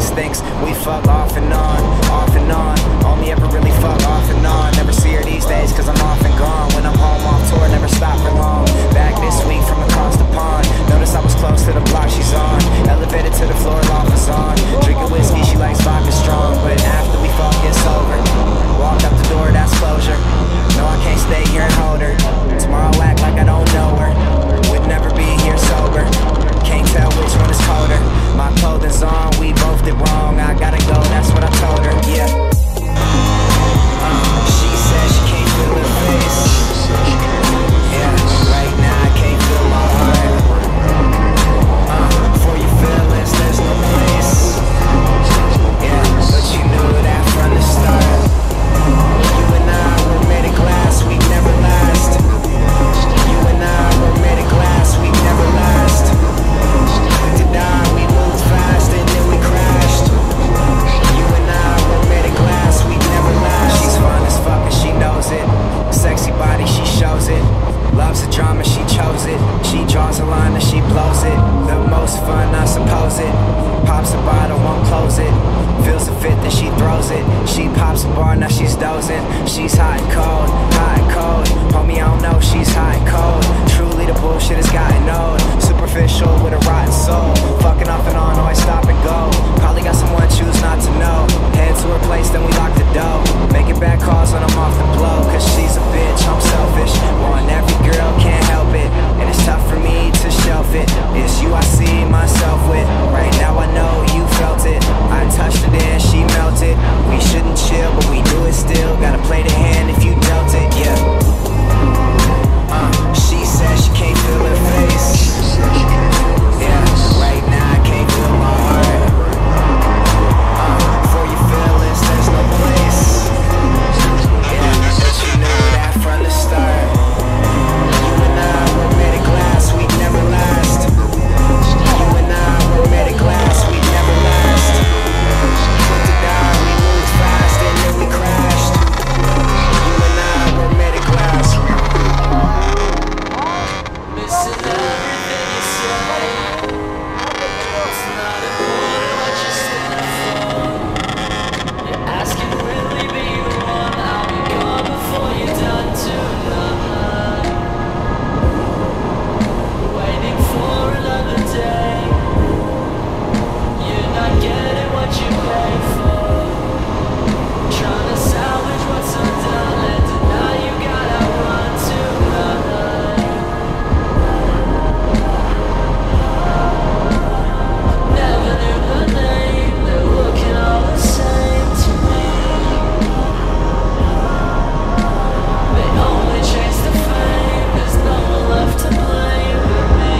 face thinks we fuck off and on, off and on. Only ever really fuck off and on. Never see her these days cause I'm off and gone. When I'm home off tour, never stop for long. Back this week from across the pond. Notice I was close to the block she's on. Elevated to the floor, loft is on. Drinking whiskey, she likes vodka strong. But after we fuck, it's over. Walk out the door, that's closure. No, I can't stay here and hold her. Tomorrow I'll act like I don't know her. Would never be here sober. Can't tell which one is colder. My clothing's on, we both did wrong. I gotta go, that's what I told her, yeah. She said she can't feel her face. Yeah, right now I can't feel my heart. For your feelings, there's no place. Yeah, but you knew that from the start. You and I were made of glass, we'd never last. You and I were made of glass, we'd never last. To die, we moved fast and then we crashed. You and I were made of glass, we'd never last. She's fine as fuck and she knows it. Sexy body, she shows it. Loves the drama, she chose it. She draws a line and she blows it. The most fun, I suppose it. Pops a bottle, won't close it. Feels a fit, then she throws it. She pops a bar, now she's dozing. She's hot and cold, hot and cold. Homie, I don't know, she's hot and cold. Truly the bullshit has gotten old. Superficial with a rotten soul. Fucking off and on, always stop and go. Probably got someone choose not to know. Head to her place, then we lock the door. Making bad calls when I'm off the blow. Cause she's a bitch, I'm selfish. Want every girl, can't help it. And it's tough for me to shelf it. It's you I see myself with. Right now I know you felt it. I touched it and she melted. We shouldn't chill, but we do it still. Gotta play the hand if you dealt it, yeah. She said she can't feel her face. Yeah, right now I can't feel my heart. For your feelings, there's no place. Yeah, but you knew that from the start. You and I were made of glass, we'd never last. You and I were made of glass, we'd never last. To die, we moved fast and then we crashed. You and I were made of glass. Missing everything you say. It's not important what you stand for. You're asking, will he be the one? I'll be gone before you're done tonight. Waiting for another day. You're not getting what you pay for. Trying to salvage what's undone, and deny you gotta run tonight. Never knew the name, they're looking all the same to me. They only chase the fame, there's no one left to blame but me.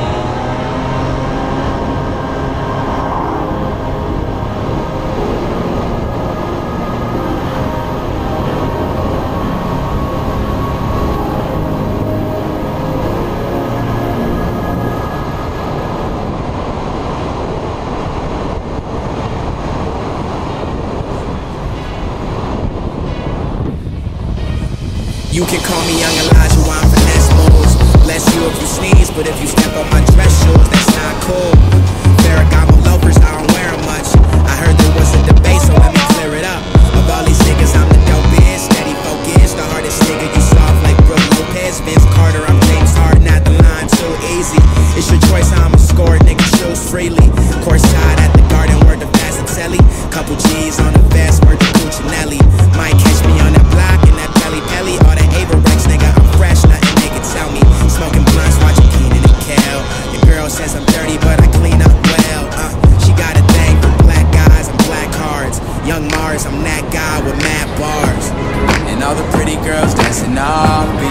You can call me Young Elijah, I'm finesse moves. Bless you if you sneeze, but if you step on my dress shoes, that's not cool. Ferragamo loafers, I don't wear them much. I heard there was a debate, so let me clear it up. Of all these niggas, I'm the dopest, steady focused. The hardest nigga, you soft like Brooke Lopez. Vince Carter, I'm James Harden, at the line, too easy. It's your choice, I'm a score, nigga, choose freely. Courtside at the Garden, word of Bassinelli. Couple G's on the vest, word to Cuccinelli. Might catch me on that block in that belly belly. All that Averex, nigga, I'm fresh, nothing they can tell me. Smoking blunts, watching Keenan and Kel. Your girl says I'm dirty, but I clean up well. She got a thing for black guys and black cards. Young Mars, I'm that guy with mad bars. And all the pretty girls dancing on me.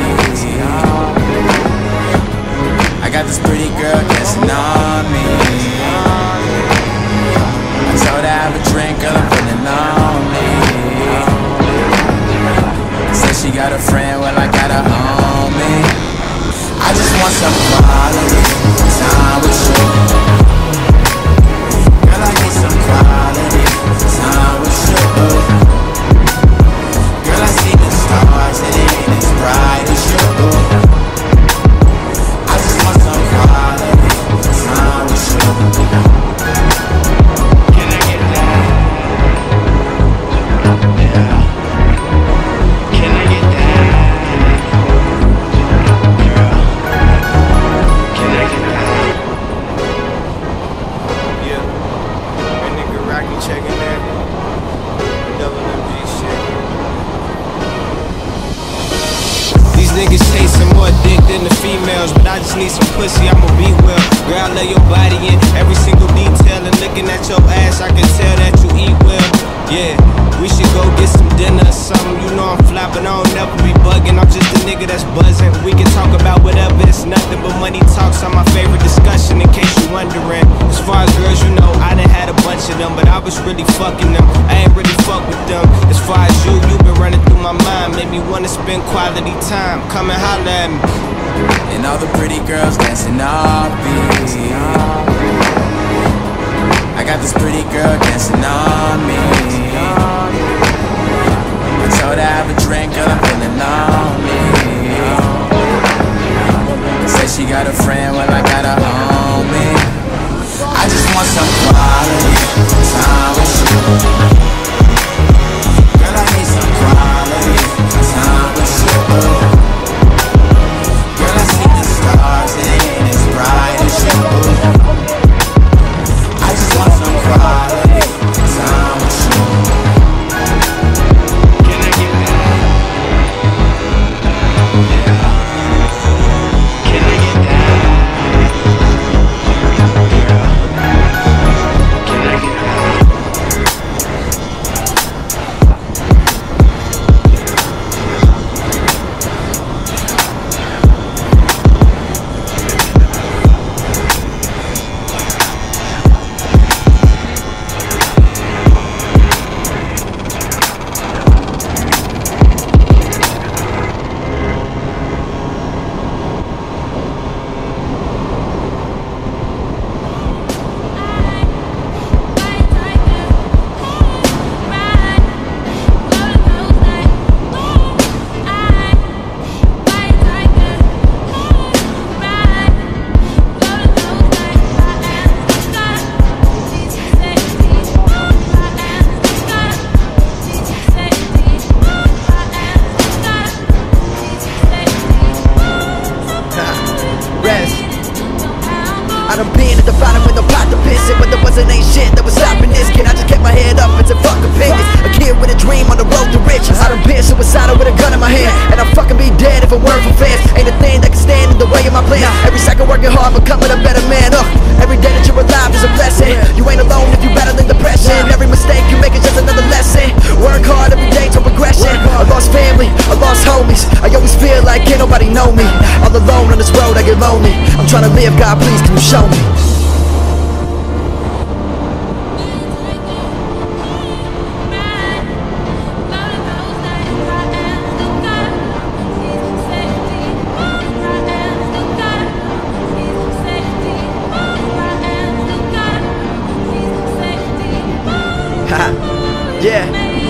I got this pretty girl dancing on me. I told her have a drink, girl, I'm feeling lonely. Said she got a friend, well I got a homie. I just want some quality time with you. Girl, I need some quality time with you. Girl, I see the stars and it ain't as bright as you. I just want some quality time with you. Can I get just need some pussy, I'ma be well. Girl, I love your body in every single detail, and looking at your ass, I can tell that you eat well. Yeah, we should go get some dinner or something. You know I'm fly, but I don't never be bugging. I'm just a nigga that's buzzing. We can talk about whatever, it's nothing but money talks on my favorite discussion, in case you're wondering. As far as girls, you know, I done had a bunch of them, but I was really fucking them. I ain't really fuck with them. As far as you been running through my mind, made me wanna spend quality time. Come and holler at me. And all the pretty girls dancing off beat. I got this pretty girl dancing on me. I told her have a drink, girl, I'm feeling lonely. Said she got a friend, well I got a homie. I just want some quality time with you. Girl, I need some quality time with you. Girl, I see the stars, it ain't as bright as you. I just want some quality time with you. Can I get that? Yeah. Can I get that? Girl. Can I get that? I done been at the bottom with no pot to piss it, but there wasn't ain't shit that was stopping this kid. I just kept my head up and said fuck opinions. A kid with a dream on the road to riches. I done been suicidal with a gun in my hand, and I'd fucking be dead if it weren't for fans. Ain't a thing that can stand in the way of my plan. Every second working hard, becoming a better man. Every day that you're alive is a blessing. You ain't alone if you battling depression. Every mistake you make is just another lesson. Work hard every day to progression. I lost family, I lost homies. I always feel like can't nobody know me. All alone on this road, I get lonely. I'm trying to live, God please can you show me? Yeah.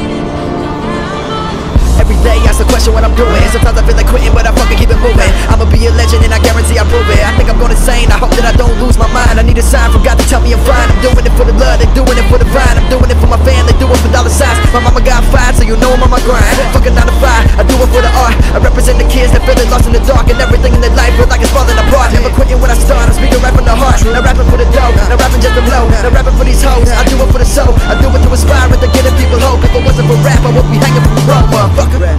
Every day I ask the question what I'm doing. Sometimes I feel like quitting, but I fucking keep it moving. I'ma be a legend and I guarantee I prove it. I think I'm going insane, I hope that I don't lose my mind. I need a sign from God to tell me I'm fine. I'm doing it for the love, they're doing it for the vine. I'm doing it for my family, do it for dollar signs. My mama got fired, so you know I'm on my grind. Fucking 9 to 5, I do it for the art. I represent the kids that feel lost in the dark, and everything in their life feel like it's falling apart. Never quitting when I start, I'm speaking right from the heart. Not rapping for the dough, not rapping just to blow. Not rapping for these hoes, I do it for the soul. I do it to inspire and to giving people hope. If it wasn't for rap, I would be hanging from the rope, motherfucker.